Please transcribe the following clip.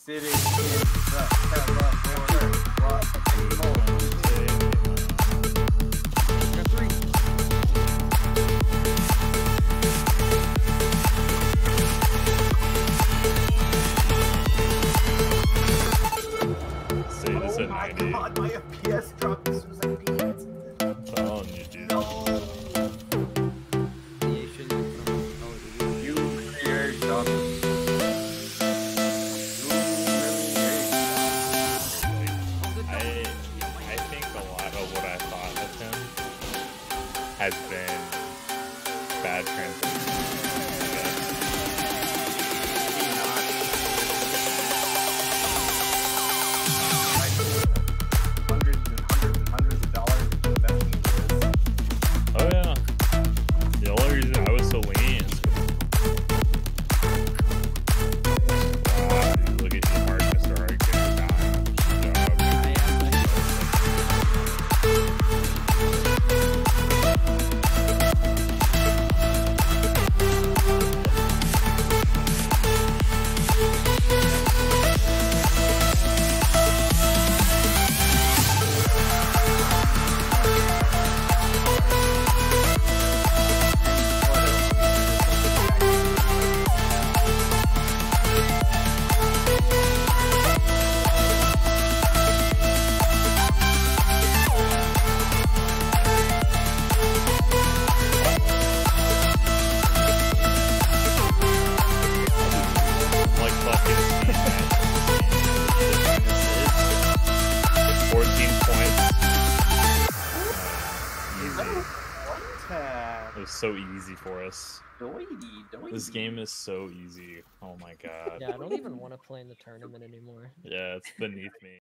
sitting in the California Oh my god, my FPS dropped as soon as I peeked. I'm telling you, dude. No. You create something. I think a lot of what I thought of him has been bad translation. I guess. Hundreds of dollars investing into this. Oh yeah. The only reason I was so lenient is look at you, Mark, Mr. Hardcore guy. Like fucking 14 points. It was so easy for us. This game is so easy. Oh my god. Yeah, I don't even want to play in the tournament anymore. Yeah, it's beneath me.